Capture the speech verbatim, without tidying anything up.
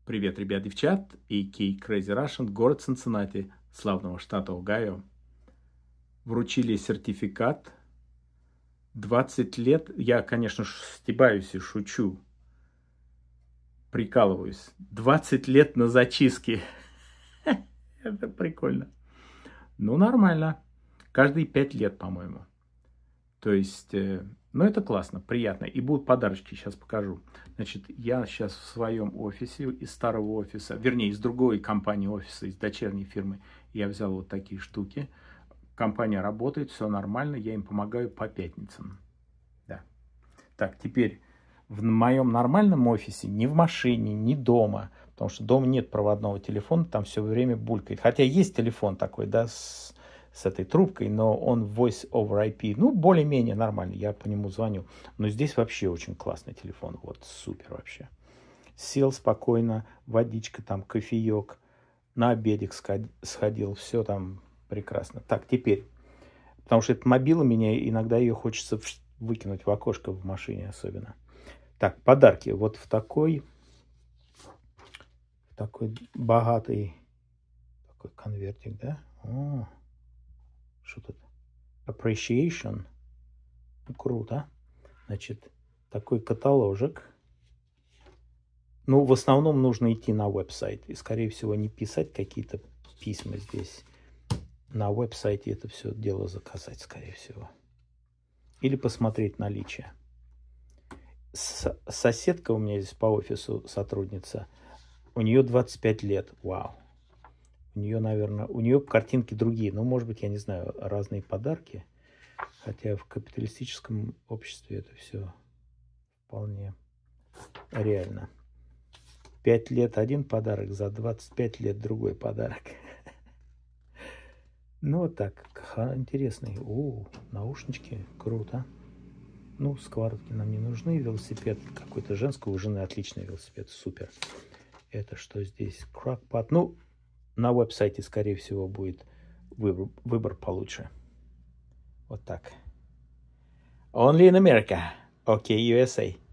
Привет, ребят, девчат и Кей Crazy Russian, город Цинциннати, славного штата Огайо. Вручили сертификат. двадцать лет. Я, конечно, стебаюсь и шучу. Прикалываюсь. двадцать лет на зачистке. Это прикольно. Ну, нормально. Каждые пять лет, по-моему. То есть, э, ну, это классно, приятно. И будут подарочки, сейчас покажу. Значит, я сейчас в своем офисе, из старого офиса, вернее, из другой компании офиса, из дочерней фирмы, я взял вот такие штуки. Компания работает, все нормально, я им помогаю по пятницам. Да. Так, теперь в моем нормальном офисе, ни в машине, ни дома, потому что дома нет проводного телефона, там все время булькает. Хотя есть телефон такой, да, с... с этой трубкой, но он voice over ай пи, ну, более-менее нормальный, я по нему звоню. Но здесь вообще очень классный телефон, вот, супер вообще. Сел спокойно, водичка там, кофеек, на обедик сходил, все там прекрасно. Так, теперь, потому что это мобила меня, иногда ее хочется выкинуть в окошко в машине особенно. Так, подарки, вот в такой, в такой богатый, такой конвертик, да? О. Что тут? Appreciation. Ну, круто. Значит, такой каталожек. Ну, в основном нужно идти на веб-сайт. И, скорее всего, не писать какие-то письма здесь. На веб-сайте это все дело заказать, скорее всего. Или посмотреть наличие. С соседка у меня здесь по офису, сотрудница. У нее двадцать пять лет. Вау. У нее, наверное, у нее картинки другие. Ну, может быть, я не знаю, разные подарки. Хотя в капиталистическом обществе это все вполне реально. Пять лет один подарок, за двадцать пять лет другой подарок. Ну, вот так. Интересный. О, наушнички. Круто. Ну, сковородки нам не нужны. Велосипед какой-то женский. У жены отличный велосипед. Супер. Это что здесь? Крокпот. Ну, на веб-сайте, скорее всего, будет выбор, выбор получше. Вот так. Only in America. Okay, ю эс эй.